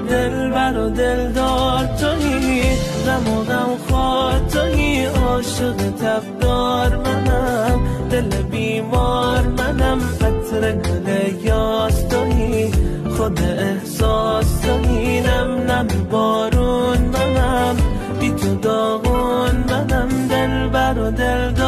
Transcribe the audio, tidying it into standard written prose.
دل بر و دلدار تویی، غم و غمخوار تویی، عاشق تبدار منم، دل بیمار منم، عطر گل یاس تویی، خود احساس تویی، نم نم بارون منم، بی تو داغون منم، دل بر و دلدار